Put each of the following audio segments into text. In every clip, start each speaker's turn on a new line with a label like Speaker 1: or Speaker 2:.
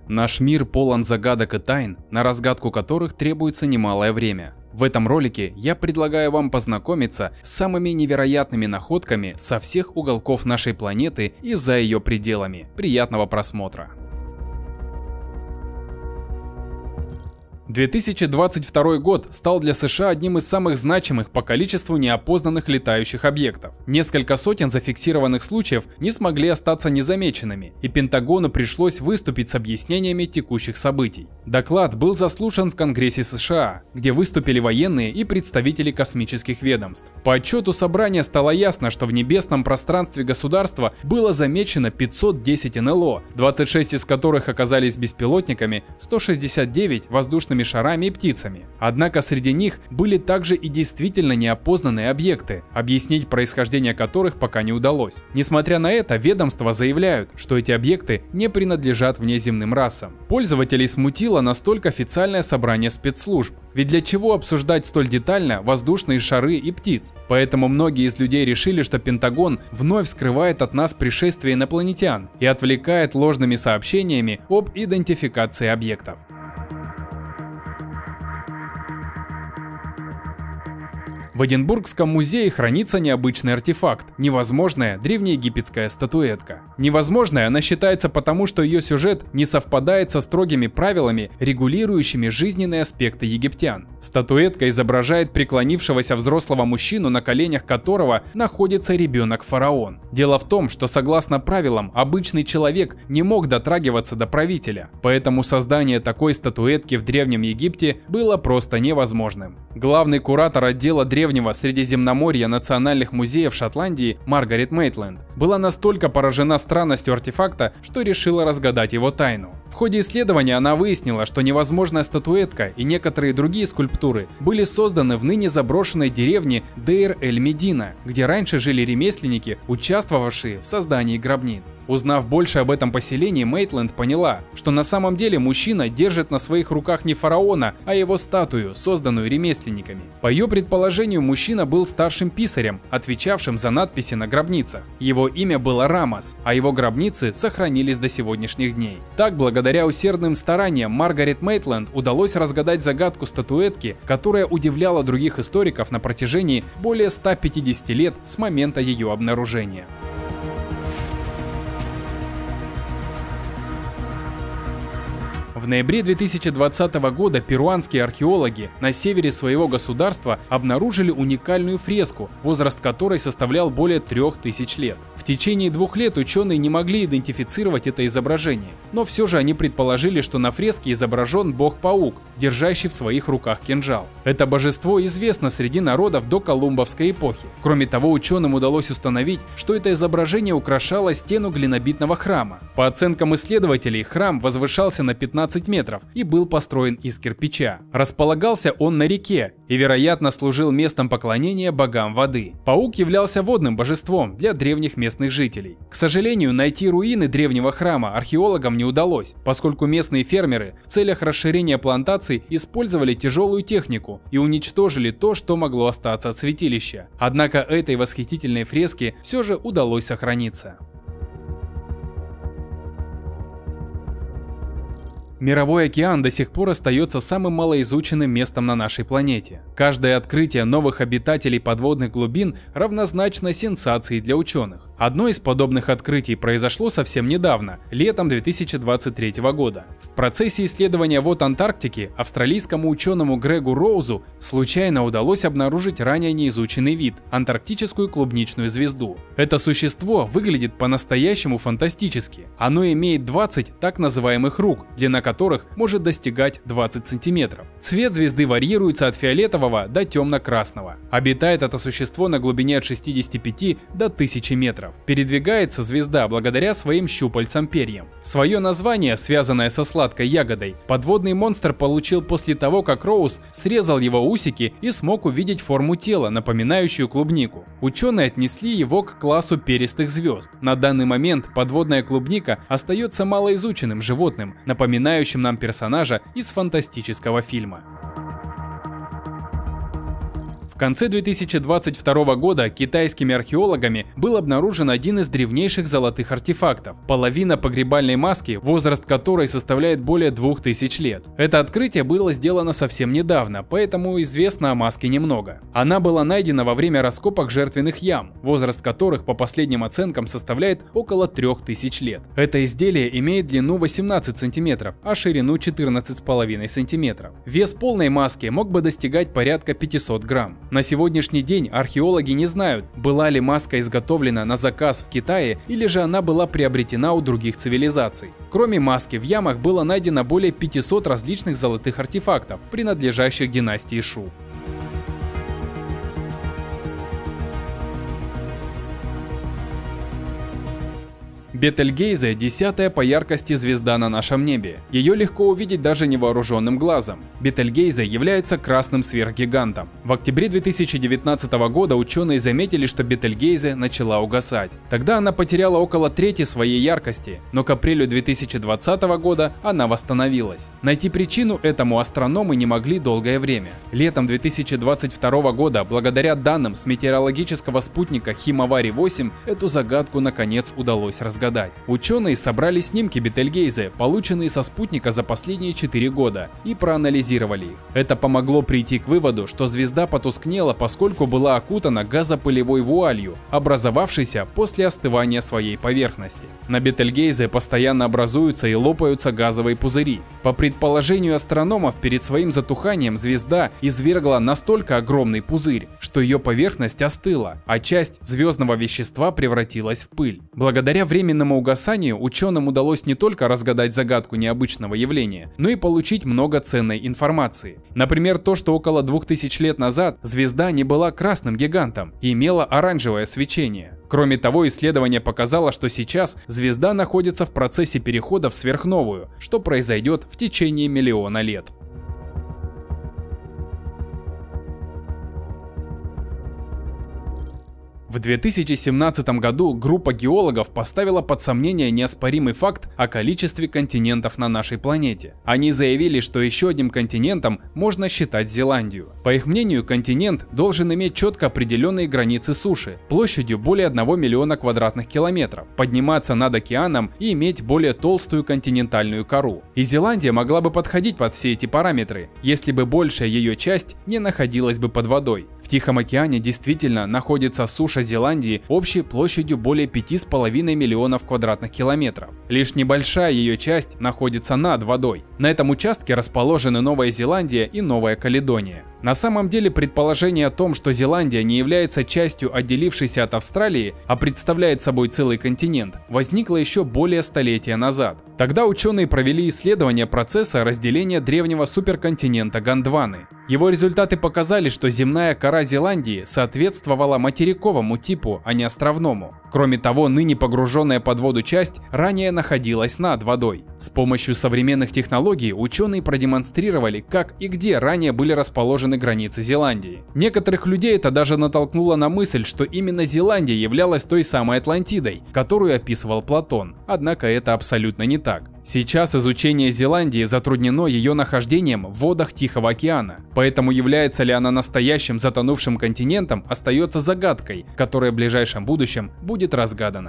Speaker 1: Наш мир полон загадок и тайн, на разгадку которых требуется немалое время. В этом ролике я предлагаю вам познакомиться с самыми невероятными находками со всех уголков нашей планеты и за ее пределами. Приятного просмотра! 2022 год стал для США одним из самых значимых по количеству неопознанных летающих объектов. Несколько сотен зафиксированных случаев не смогли остаться незамеченными, и Пентагону пришлось выступить с объяснениями текущих событий. Доклад был заслушан в Конгрессе США, где выступили военные и представители космических ведомств. По отчету собрания стало ясно, что в небесном пространстве государства было замечено 510 НЛО, 26 из которых оказались беспилотниками, 169 воздушными шарами и птицами. Однако среди них были также и действительно неопознанные объекты, объяснить происхождение которых пока не удалось. Несмотря на это, ведомства заявляют, что эти объекты не принадлежат внеземным расам. Пользователей смутило настолько официальное собрание спецслужб. Ведь для чего обсуждать столь детально воздушные шары и птиц? Поэтому многие из людей решили, что Пентагон вновь скрывает от нас пришествие инопланетян и отвлекает ложными сообщениями об идентификации объектов. В Эдинбургском музее хранится необычный артефакт – невозможная древнеегипетская статуэтка. Невозможной она считается потому, что ее сюжет не совпадает со строгими правилами, регулирующими жизненные аспекты египтян. Статуэтка изображает преклонившегося взрослого мужчину, на коленях которого находится ребенок-фараон. Дело в том, что согласно правилам, обычный человек не мог дотрагиваться до правителя, поэтому создание такой статуэтки в Древнем Египте было просто невозможным. Главный куратор отдела Древнего Средиземноморья национальных музеев Шотландии Маргарет Мейтленд была настолько поражена странностью артефакта, что решила разгадать его тайну. В ходе исследования она выяснила, что невозможная статуэтка и некоторые другие скульптуры были созданы в ныне заброшенной деревне Дейр-эль-Медина, где раньше жили ремесленники, участвовавшие в создании гробниц. Узнав больше об этом поселении, Мейтленд поняла, что на самом деле мужчина держит на своих руках не фараона, а его статую, созданную ремесленниками. По ее предположению, мужчина был старшим писарем, отвечавшим за надписи на гробницах. Его имя было Рамос, а его гробницы сохранились до сегодняшних дней. Так, благодаря усердным стараниям Маргарет Мейтленд удалось разгадать загадку статуэтки, которая удивляла других историков на протяжении более 150 лет с момента ее обнаружения. В ноябре 2020 года перуанские археологи на севере своего государства обнаружили уникальную фреску, возраст которой составлял более 3000 лет. В течение 2 лет ученые не могли идентифицировать это изображение, но все же они предположили, что на фреске изображен бог-паук, держащий в своих руках кинжал. Это божество известно среди народов до Колумбовской эпохи. Кроме того, ученым удалось установить, что это изображение украшало стену глинобитного храма. По оценкам исследователей, храм возвышался на 15 метров и был построен из кирпича. Располагался он на реке и, вероятно, служил местом поклонения богам воды. Паук являлся водным божеством для древних местных жителей. К сожалению, найти руины древнего храма археологам не удалось, поскольку местные фермеры в целях расширения плантаций использовали тяжелую технику и уничтожили то, что могло остаться от святилища. Однако этой восхитительной фреске все же удалось сохраниться. Мировой океан до сих пор остается самым малоизученным местом на нашей планете. Каждое открытие новых обитателей подводных глубин равнозначно сенсации для ученых. Одно из подобных открытий произошло совсем недавно, летом 2023 года. В процессе исследования вод Антарктики австралийскому ученому Грегу Роузу случайно удалось обнаружить ранее неизученный вид – антарктическую клубничную звезду. Это существо выглядит по-настоящему фантастически. Оно имеет 20 так называемых рук, длина которых может достигать 20 сантиметров. Цвет звезды варьируется от фиолетового до темно-красного. Обитает это существо на глубине от 65 до 1000 метров. Передвигается звезда благодаря своим щупальцам-перьям. Свое название, связанное со сладкой ягодой, подводный монстр получил после того, как Роуз срезал его усики и смог увидеть форму тела, напоминающую клубнику. Ученые отнесли его к классу перистых звезд. На данный момент подводная клубника остается малоизученным животным, напоминающим нам персонажа из фантастического фильма. В конце 2022 года китайскими археологами был обнаружен один из древнейших золотых артефактов – половина погребальной маски, возраст которой составляет более 2000 лет. Это открытие было сделано совсем недавно, поэтому известно о маске немного. Она была найдена во время раскопок жертвенных ям, возраст которых по последним оценкам составляет около 3000 лет. Это изделие имеет длину 18 см, а ширину 14,5 см. Вес полной маски мог бы достигать порядка 500 грамм. На сегодняшний день археологи не знают, была ли маска изготовлена на заказ в Китае или же она была приобретена у других цивилизаций. Кроме маски, в ямах было найдено более 500 различных золотых артефактов, принадлежащих династии Шу. Бетельгейзе – 10-я по яркости звезда на нашем небе. Ее легко увидеть даже невооруженным глазом. Бетельгейзе является красным сверхгигантом. В октябре 2019 года ученые заметили, что Бетельгейзе начала угасать. Тогда она потеряла около трети своей яркости, но к апрелю 2020 года она восстановилась. Найти причину этому астрономы не могли долгое время. Летом 2022 года, благодаря данным с метеорологического спутника Химавари-8, эту загадку наконец удалось разгадать. Ученые собрали снимки Бетельгейзе, полученные со спутника за последние 4 года, и проанализировали их. Это помогло прийти к выводу, что звезда потускнела, поскольку была окутана газопылевой вуалью, образовавшейся после остывания своей поверхности. На Бетельгейзе постоянно образуются и лопаются газовые пузыри. По предположению астрономов, перед своим затуханием звезда извергла настолько огромный пузырь, что ее поверхность остыла, а часть звездного вещества превратилась в пыль. Благодаря временному угасанию ученым удалось не только разгадать загадку необычного явления, но и получить много ценной информации. Например, то, что около 2000 лет назад звезда не была красным гигантом и имела оранжевое свечение. Кроме того, исследование показало, что сейчас звезда находится в процессе перехода в сверхновую, что произойдет в течение миллиона лет. В 2017 году группа геологов поставила под сомнение неоспоримый факт о количестве континентов на нашей планете. Они заявили, что еще одним континентом можно считать Зеландию. По их мнению, континент должен иметь четко определенные границы суши, площадью более 1 миллиона квадратных километров, подниматься над океаном и иметь более толстую континентальную кору. И Зеландия могла бы подходить под все эти параметры, если бы большая ее часть не находилась бы под водой. В Тихом океане действительно находится суша Зеландии общей площадью более 5,5 миллионов квадратных километров. Лишь небольшая ее часть находится над водой. На этом участке расположены Новая Зеландия и Новая Каледония. На самом деле предположение о том, что Зеландия не является частью отделившейся от Австралии, а представляет собой целый континент, возникло еще более столетия назад. Тогда ученые провели исследование процесса разделения древнего суперконтинента Гондваны. Его результаты показали, что земная кора Зеландии соответствовала материковому типу, а не островному. Кроме того, ныне погруженная под воду часть ранее находилась над водой. С помощью современных технологий ученые продемонстрировали, как и где ранее были расположены границы Зеландии. Некоторых людей это даже натолкнуло на мысль, что именно Зеландия являлась той самой Атлантидой, которую описывал Платон. Однако это абсолютно не так. Сейчас изучение Зеландии затруднено ее нахождением в водах Тихого океана, поэтому является ли она настоящим затонувшим континентом, остается загадкой, которая в ближайшем будущем будет разгадана.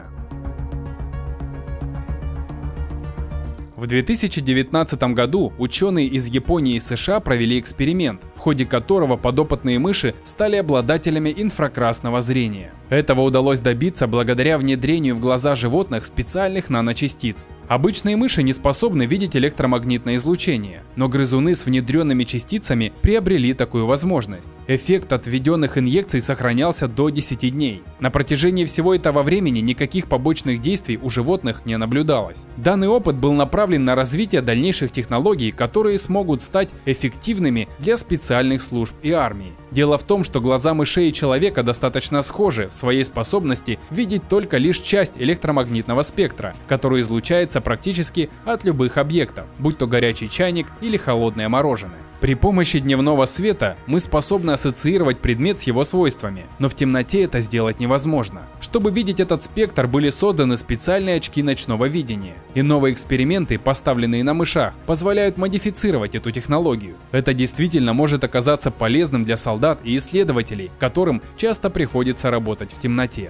Speaker 1: В 2019 году ученые из Японии и США провели эксперимент, в ходе которого подопытные мыши стали обладателями инфракрасного зрения. Этого удалось добиться благодаря внедрению в глаза животных специальных наночастиц. Обычные мыши не способны видеть электромагнитное излучение, но грызуны с внедренными частицами приобрели такую возможность. Эффект от введенных инъекций сохранялся до 10 дней. На протяжении всего этого времени никаких побочных действий у животных не наблюдалось. Данный опыт был направлен на развитие дальнейших технологий, которые смогут стать эффективными для специальных служб и армии. Дело в том, что глаза мышей и человека достаточно схожи в своей способности видеть только лишь часть электромагнитного спектра, который излучается практически от любых объектов, будь то горячий чайник или холодное мороженое. При помощи дневного света мы способны ассоциировать предмет с его свойствами, но в темноте это сделать невозможно. Чтобы видеть этот спектр, были созданы специальные очки ночного видения. И новые эксперименты, поставленные на мышах, позволяют модифицировать эту технологию. Это действительно может оказаться полезным для солдат и исследователей, которым часто приходится работать в темноте.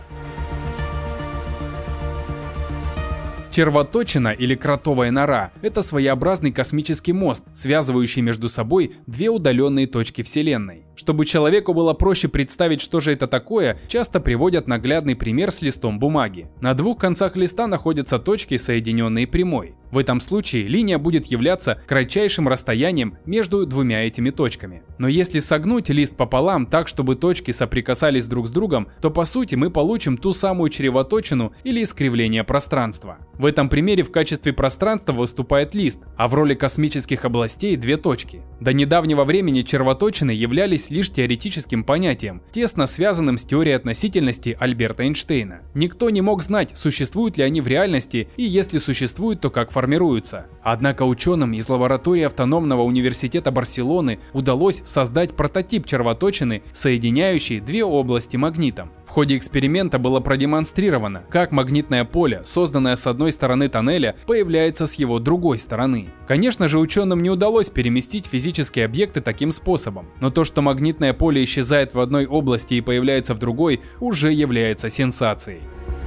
Speaker 1: Червоточина или кротовая нора – это своеобразный космический мост, связывающий между собой две удаленные точки Вселенной. Чтобы человеку было проще представить, что же это такое, часто приводят наглядный пример с листом бумаги. На двух концах листа находятся точки, соединенные прямой. В этом случае линия будет являться кратчайшим расстоянием между двумя этими точками. Но если согнуть лист пополам так, чтобы точки соприкасались друг с другом, то по сути мы получим ту самую червоточину или искривление пространства. В этом примере в качестве пространства выступает лист, а в роли космических областей две точки. До недавнего времени червоточины являлись лишь теоретическим понятием, тесно связанным с теорией относительности Альберта Эйнштейна. Никто не мог знать, существуют ли они в реальности и если существуют, то как формируются. Однако ученым из лаборатории Автономного университета Барселоны удалось создать прототип червоточины, соединяющий две области магнитом. В ходе эксперимента было продемонстрировано, как магнитное поле, созданное с одной стороны тоннеля, появляется с его другой стороны. Конечно же, ученым не удалось переместить физические объекты таким способом, но то, что магнитное поле исчезает в одной области и появляется в другой, уже является сенсацией.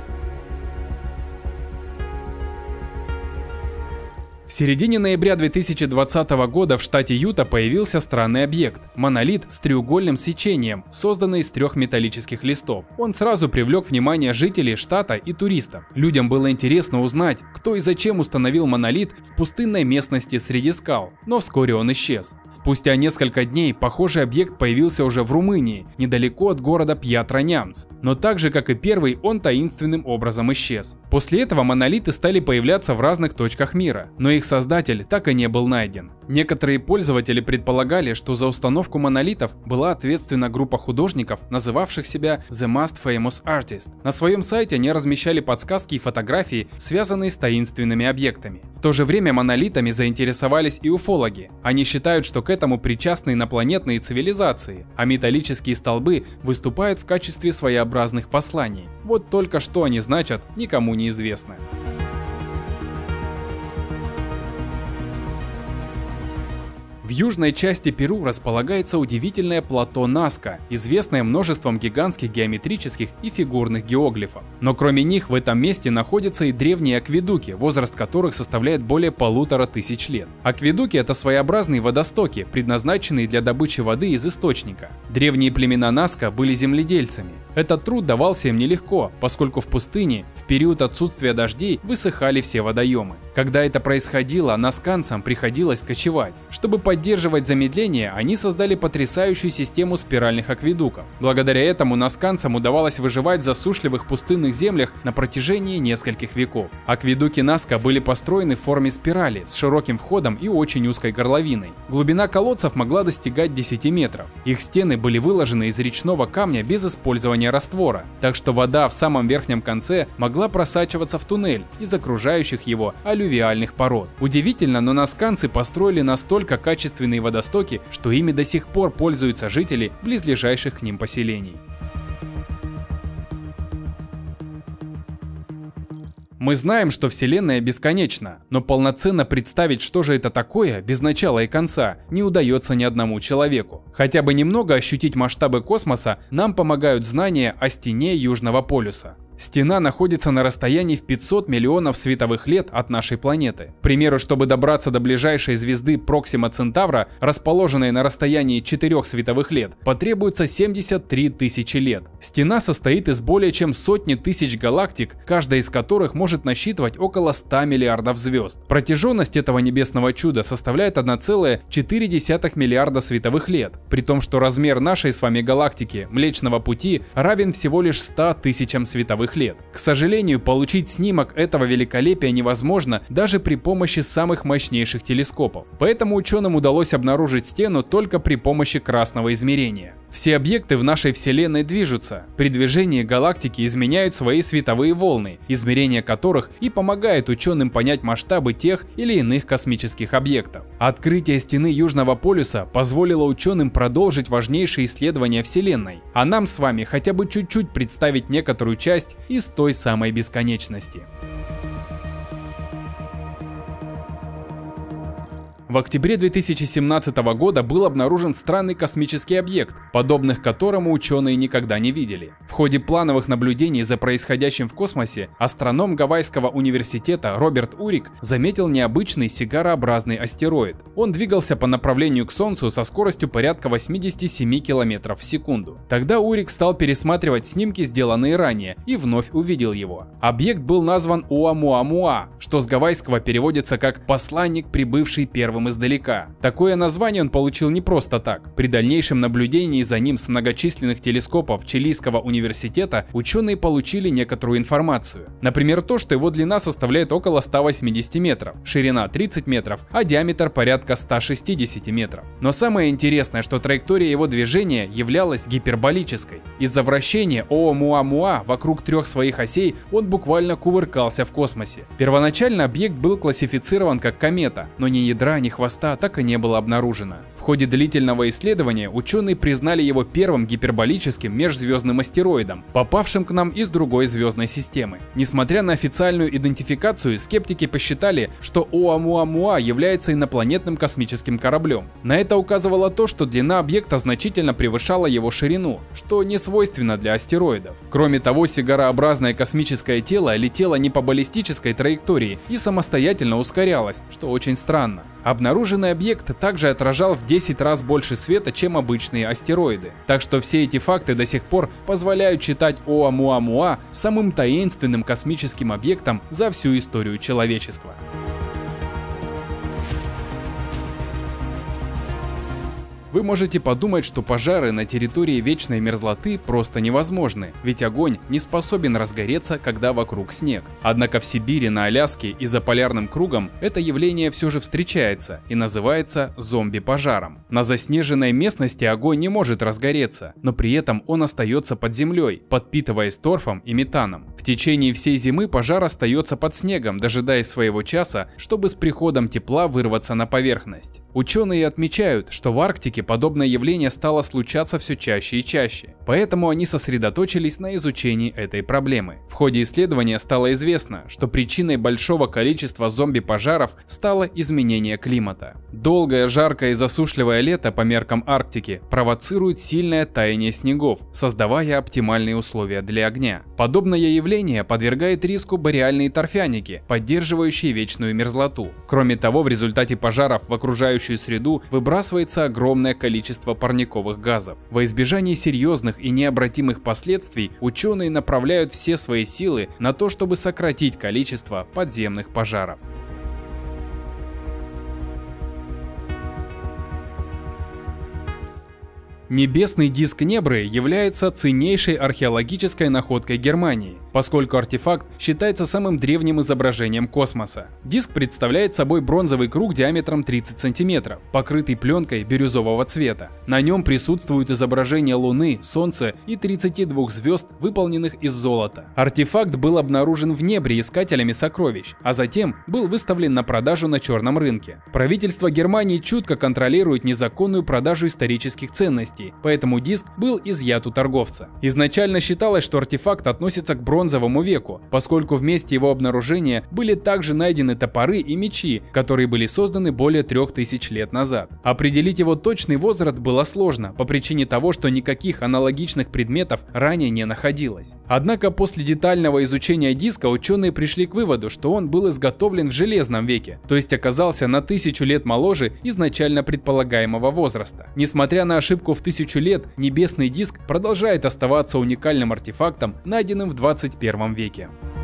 Speaker 1: В середине ноября 2020 года в штате Юта появился странный объект – монолит с треугольным сечением, созданный из трех металлических листов. Он сразу привлек внимание жителей штата и туристов. Людям было интересно узнать, кто и зачем установил монолит в пустынной местности среди скал, но вскоре он исчез. Спустя несколько дней похожий объект появился уже в Румынии, недалеко от города Пьятра-Нямц, но так же, как и первый, он таинственным образом исчез. После этого монолиты стали появляться в разных точках мира, но их создатель так и не был найден. Некоторые пользователи предполагали, что за установку монолитов была ответственна группа художников, называвших себя The Most Famous Artist. На своем сайте они размещали подсказки и фотографии, связанные с таинственными объектами. В то же время монолитами заинтересовались и уфологи. Они считают, что к этому причастны инопланетные цивилизации, а металлические столбы выступают в качестве своеобразных посланий. Вот только что они значат, никому не известно. В южной части Перу располагается удивительное плато Наска, известное множеством гигантских геометрических и фигурных геоглифов. Но кроме них в этом месте находятся и древние акведуки, возраст которых составляет более 1500 лет. Акведуки – это своеобразные водостоки, предназначенные для добычи воды из источника. Древние племена Наска были земледельцами. Этот труд давался им нелегко, поскольку в пустыне в период отсутствия дождей высыхали все водоемы. Когда это происходило, насканцам приходилось кочевать. Чтобы поддерживать замедление, они создали потрясающую систему спиральных акведуков. Благодаря этому насканцам удавалось выживать в засушливых пустынных землях на протяжении нескольких веков. Акведуки Наска были построены в форме спирали с широким входом и очень узкой горловиной. Глубина колодцев могла достигать 10 метров. Их стены были выложены из речного камня без использования раствора, так что вода в самом верхнем конце могла просачиваться в туннель из окружающих его алювиальных пород. Удивительно, но насканцы построили настолько качественные водостоки, что ими до сих пор пользуются жители близлежащих к ним поселений. Мы знаем, что Вселенная бесконечна, но полноценно представить, что же это такое, без начала и конца, не удается ни одному человеку. Хотя бы немного ощутить масштабы космоса нам помогают знания о стене Южного полюса. Стена находится на расстоянии в 500 миллионов световых лет от нашей планеты. К примеру, чтобы добраться до ближайшей звезды Проксима Центавра, расположенной на расстоянии 4 световых лет, потребуется 73 тысячи лет. Стена состоит из более чем сотни тысяч галактик, каждая из которых может насчитывать около 100 миллиардов звезд. Протяженность этого небесного чуда составляет 1,4 миллиарда световых лет, при том, что размер нашей с вами галактики Млечного Пути равен всего лишь 100 тысячам световых лет. К сожалению, получить снимок этого великолепия невозможно даже при помощи самых мощнейших телескопов. Поэтому ученым удалось обнаружить стену только при помощи красного измерения. Все объекты в нашей Вселенной движутся. При движении галактики изменяют свои световые волны, измерение которых и помогает ученым понять масштабы тех или иных космических объектов. Открытие стены Южного полюса позволило ученым продолжить важнейшие исследования Вселенной, а нам с вами хотя бы чуть-чуть представить некоторую часть из той самой бесконечности. В октябре 2017 года был обнаружен странный космический объект, подобных которому ученые никогда не видели. В ходе плановых наблюдений за происходящим в космосе астроном Гавайского университета Роберт Урик заметил необычный сигарообразный астероид. Он двигался по направлению к Солнцу со скоростью порядка 87 км в секунду. Тогда Урик стал пересматривать снимки, сделанные ранее, и вновь увидел его. Объект был назван Оumuamua, что с гавайского переводится как «посланник, прибывший первым издалека». Такое название он получил не просто так. При дальнейшем наблюдении за ним с многочисленных телескопов Чилийского университета ученые получили некоторую информацию. Например, то, что его длина составляет около 180 метров, ширина 30 метров, а диаметр порядка 160 метров. Но самое интересное, что траектория его движения являлась гиперболической. Из-за вращения Оumuamua вокруг трех своих осей он буквально кувыркался в космосе. Первоначально объект был классифицирован как комета, но ни ядра, ни хвоста так и не было обнаружено. В ходе длительного исследования ученые признали его первым гиперболическим межзвездным астероидом, попавшим к нам из другой звездной системы. Несмотря на официальную идентификацию, скептики посчитали, что Оumuamua является инопланетным космическим кораблем. На это указывало то, что длина объекта значительно превышала его ширину, что не свойственно для астероидов. Кроме того, сигарообразное космическое тело летело не по баллистической траектории и самостоятельно ускорялось, что очень странно. Обнаруженный объект также отражал в 10 раз больше света, чем обычные астероиды. Так что все эти факты до сих пор позволяют считать Оumuamua самым таинственным космическим объектом за всю историю человечества. Вы можете подумать, что пожары на территории вечной мерзлоты просто невозможны, ведь огонь не способен разгореться, когда вокруг снег. Однако в Сибири, на Аляске и за полярным кругом это явление все же встречается и называется зомби-пожаром. На заснеженной местности огонь не может разгореться, но при этом он остается под землей, подпитываясь торфом и метаном. В течение всей зимы пожар остается под снегом, дожидаясь своего часа, чтобы с приходом тепла вырваться на поверхность. Ученые отмечают, что в Арктике подобное явление стало случаться все чаще и чаще, поэтому они сосредоточились на изучении этой проблемы. В ходе исследования стало известно, что причиной большого количества зомби-пожаров стало изменение климата. Долгое, жаркое и засушливое лето по меркам Арктики провоцирует сильное таяние снегов, создавая оптимальные условия для огня. Подобное явление подвергает риску бореальные торфяники, поддерживающие вечную мерзлоту. Кроме того, в результате пожаров в окружающую среду выбрасывается огромное количество парниковых газов. Во избежание серьезных и необратимых последствий ученые направляют все свои силы на то, чтобы сократить количество подземных пожаров. Небесный диск Небры является ценнейшей археологической находкой Германии, поскольку артефакт считается самым древним изображением космоса. Диск представляет собой бронзовый круг диаметром 30 см, покрытый пленкой бирюзового цвета. На нем присутствуют изображения Луны, Солнца и 32 звезд, выполненных из золота. Артефакт был обнаружен в Небре искателями сокровищ, а затем был выставлен на продажу на черном рынке. Правительство Германии чутко контролирует незаконную продажу исторических ценностей, поэтому диск был изъят у торговца. Изначально считалось, что артефакт относится к бронзовому веку, поскольку в месте его обнаружения были также найдены топоры и мечи, которые были созданы более 3000 лет назад. Определить его точный возраст было сложно, по причине того, что никаких аналогичных предметов ранее не находилось. Однако после детального изучения диска ученые пришли к выводу, что он был изготовлен в железном веке, то есть оказался на 1000 лет моложе изначально предполагаемого возраста. Несмотря на ошибку в 1000 лет, небесный диск продолжает оставаться уникальным артефактом, найденным в 21 веке.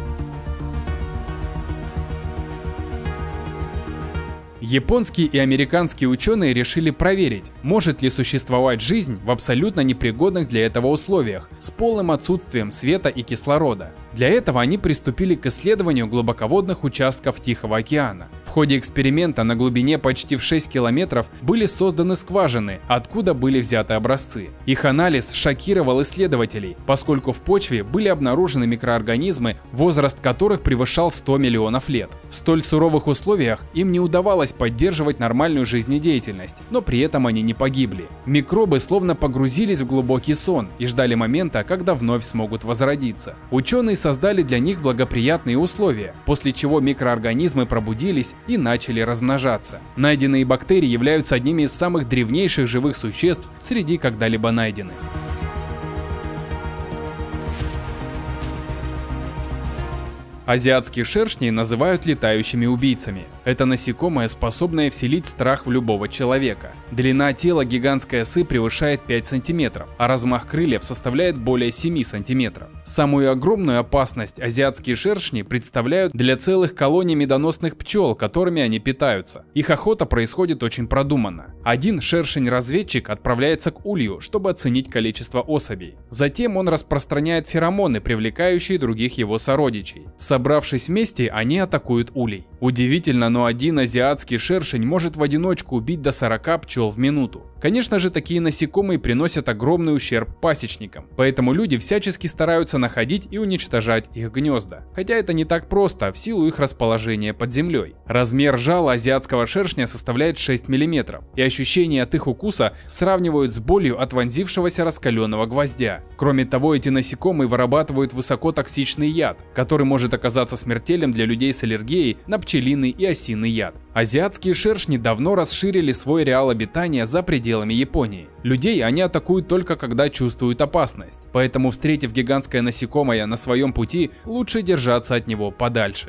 Speaker 1: Японские и американские ученые решили проверить, может ли существовать жизнь в абсолютно непригодных для этого условиях, с полным отсутствием света и кислорода. Для этого они приступили к исследованию глубоководных участков Тихого океана. В ходе эксперимента на глубине почти в 6 километров были созданы скважины, откуда были взяты образцы. Их анализ шокировал исследователей, поскольку в почве были обнаружены микроорганизмы, возраст которых превышал 100 миллионов лет. В столь суровых условиях им не удавалось поддерживать нормальную жизнедеятельность, но при этом они не погибли. Микробы словно погрузились в глубокий сон и ждали момента, когда вновь смогут возродиться. Ученые создали для них благоприятные условия, после чего микроорганизмы пробудились и начали размножаться. Найденные бактерии являются одними из самых древнейших живых существ среди когда-либо найденных. Азиатских шершней называют летающими убийцами. Это насекомое, способное вселить страх в любого человека. Длина тела гигантской осы превышает 5 см, а размах крыльев составляет более 7 см. Самую огромную опасность азиатские шершни представляют для целых колоний медоносных пчел, которыми они питаются. Их охота происходит очень продуманно. Один шершень-разведчик отправляется к улью, чтобы оценить количество особей. Затем он распространяет феромоны, привлекающие других его сородичей. Собравшись вместе, они атакуют улей. Удивительно, но один азиатский шершень может в одиночку убить до 40 пчел в минуту. Конечно же, такие насекомые приносят огромный ущерб пасечникам, поэтому люди всячески стараются находить и уничтожать их гнезда. Хотя это не так просто, в силу их расположения под землей. Размер жала азиатского шершня составляет 6 мм, и ощущения от их укуса сравнивают с болью от вонзившегося раскаленного гвоздя. Кроме того, эти насекомые вырабатывают высокотоксичный яд, который может оказаться смертельным для людей с аллергией на пчелиный и осиный яд. Азиатские шершни давно расширили свой ареал обитания за пределами Японии. Людей они атакуют только когда чувствуют опасность, поэтому, встретив гигантское насекомое на своем пути, лучше держаться от него подальше.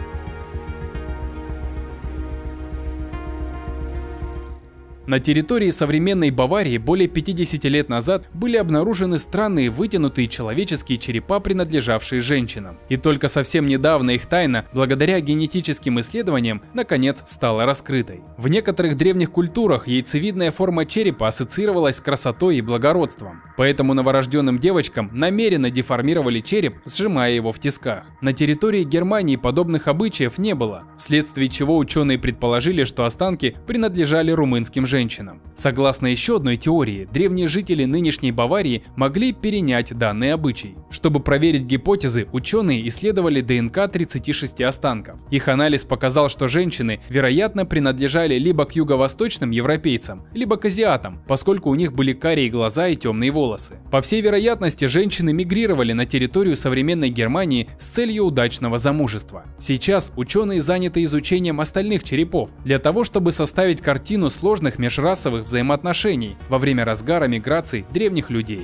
Speaker 1: На территории современной Баварии более 50 лет назад были обнаружены странные вытянутые человеческие черепа, принадлежавшие женщинам. И только совсем недавно их тайна, благодаря генетическим исследованиям, наконец стала раскрытой. В некоторых древних культурах яйцевидная форма черепа ассоциировалась с красотой и благородством. Поэтому новорожденным девочкам намеренно деформировали череп, сжимая его в тисках. На территории Германии подобных обычаев не было, вследствие чего ученые предположили, что останки принадлежали румынским женщинам. Согласно еще одной теории, древние жители нынешней Баварии могли перенять данный обычай. Чтобы проверить гипотезы, ученые исследовали ДНК 36 останков. Их анализ показал, что женщины, вероятно, принадлежали либо к юго-восточным европейцам, либо к азиатам, поскольку у них были карие глаза и темные волосы. По всей вероятности, женщины мигрировали на территорию современной Германии с целью удачного замужества. Сейчас ученые заняты изучением остальных черепов, для того, чтобы составить картину сложных межрасовых взаимоотношений во время разгара миграций древних людей.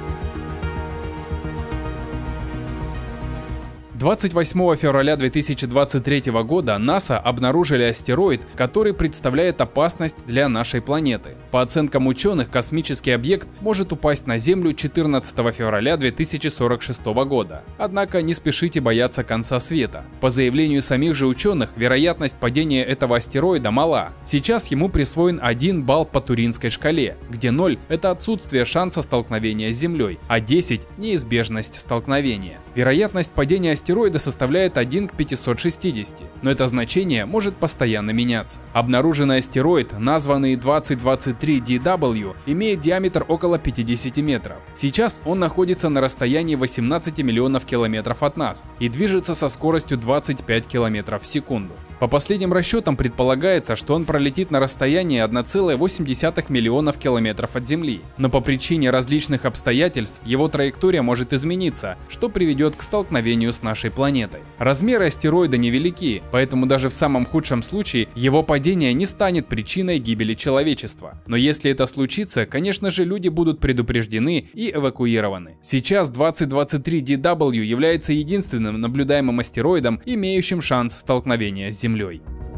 Speaker 1: 28 февраля 2023 года НАСА обнаружили астероид, который представляет опасность для нашей планеты. По оценкам ученых, космический объект может упасть на Землю 14 февраля 2046 года. Однако не спешите бояться конца света. По заявлению самих же ученых, вероятность падения этого астероида мала. Сейчас ему присвоен 1 балл по Туринской шкале, где 0 – это отсутствие шанса столкновения с Землей, а 10 – неизбежность столкновения. Вероятность падения астероида составляет 1 к 560, но это значение может постоянно меняться. Обнаруженный астероид, названный 2023 DW, имеет диаметр около 50 метров. Сейчас он находится на расстоянии 18 миллионов километров от нас и движется со скоростью 25 километров в секунду. По последним расчетам предполагается, что он пролетит на расстоянии 1,8 миллионов километров от Земли, но по причине различных обстоятельств его траектория может измениться, что приведет к столкновению с нашей планетой. Размеры астероида невелики, поэтому даже в самом худшем случае его падение не станет причиной гибели человечества. Но если это случится, конечно же, люди будут предупреждены и эвакуированы. Сейчас 2023 DW является единственным наблюдаемым астероидом, имеющим шанс столкновения с Землей.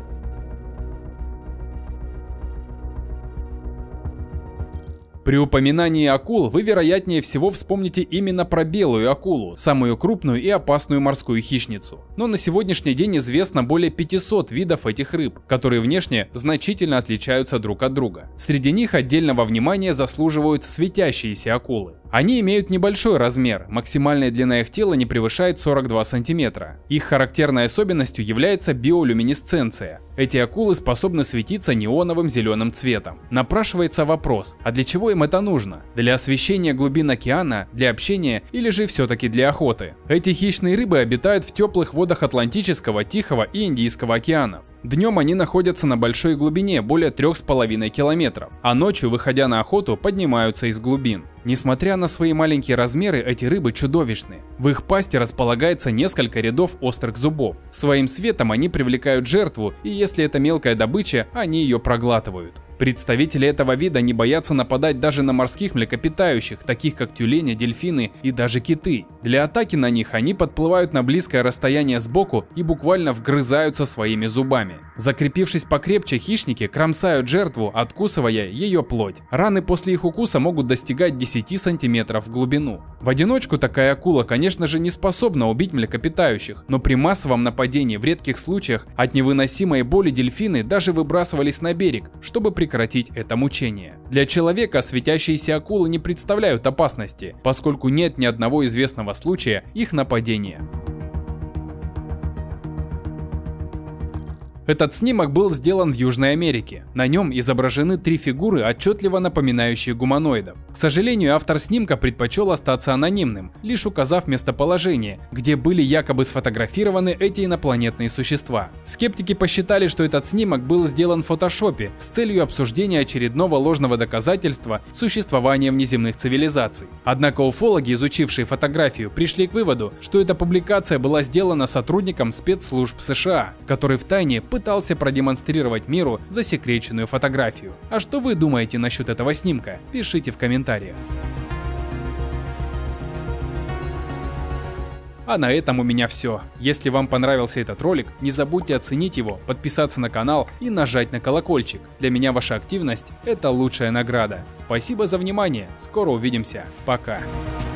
Speaker 1: При упоминании акул вы вероятнее всего вспомните именно про белую акулу, самую крупную и опасную морскую хищницу. Но на сегодняшний день известно более 500 видов этих рыб, которые внешне значительно отличаются друг от друга. Среди них отдельного внимания заслуживают светящиеся акулы. Они имеют небольшой размер, максимальная длина их тела не превышает 42 см. Их характерной особенностью является биолюминесценция. Эти акулы способны светиться неоновым зеленым цветом. Напрашивается вопрос, а для чего им это нужно? Для освещения глубин океана, для общения или же все-таки для охоты? Эти хищные рыбы обитают в теплых водах Атлантического, Тихого и Индийского океанов. Днем они находятся на большой глубине, более 3,5 километров, а ночью, выходя на охоту, поднимаются из глубин. Несмотря на свои маленькие размеры, эти рыбы чудовищны. В их пасти располагается несколько рядов острых зубов. Своим светом они привлекают жертву, и если это мелкая добыча, они ее проглатывают. Представители этого вида не боятся нападать даже на морских млекопитающих, таких как тюлени, дельфины и даже киты. Для атаки на них они подплывают на близкое расстояние сбоку и буквально вгрызаются своими зубами. Закрепившись покрепче, хищники кромсают жертву, откусывая ее плоть. Раны после их укуса могут достигать 10 сантиметров в глубину. В одиночку такая акула, конечно же, не способна убить млекопитающих, но при массовом нападении в редких случаях от невыносимой боли дельфины даже выбрасывались на берег, чтобы прекратить это мучение. Для человека светящиеся акулы не представляют опасности, поскольку нет ни одного известного случая их нападения. Этот снимок был сделан в Южной Америке. На нем изображены 3 фигуры, отчетливо напоминающие гуманоидов. К сожалению, автор снимка предпочел остаться анонимным, лишь указав местоположение, где были якобы сфотографированы эти инопланетные существа. Скептики посчитали, что этот снимок был сделан в фотошопе с целью обсуждения очередного ложного доказательства существования внеземных цивилизаций. Однако уфологи, изучившие фотографию, пришли к выводу, что эта публикация была сделана сотрудником спецслужб США, который втайне пытался продемонстрировать миру засекреченную фотографию. А что вы думаете насчет этого снимка? Пишите в комментариях. А на этом у меня все. Если вам понравился этот ролик, не забудьте оценить его, подписаться на канал и нажать на колокольчик. Для меня ваша активность – это лучшая награда. Спасибо за внимание, скоро увидимся, пока.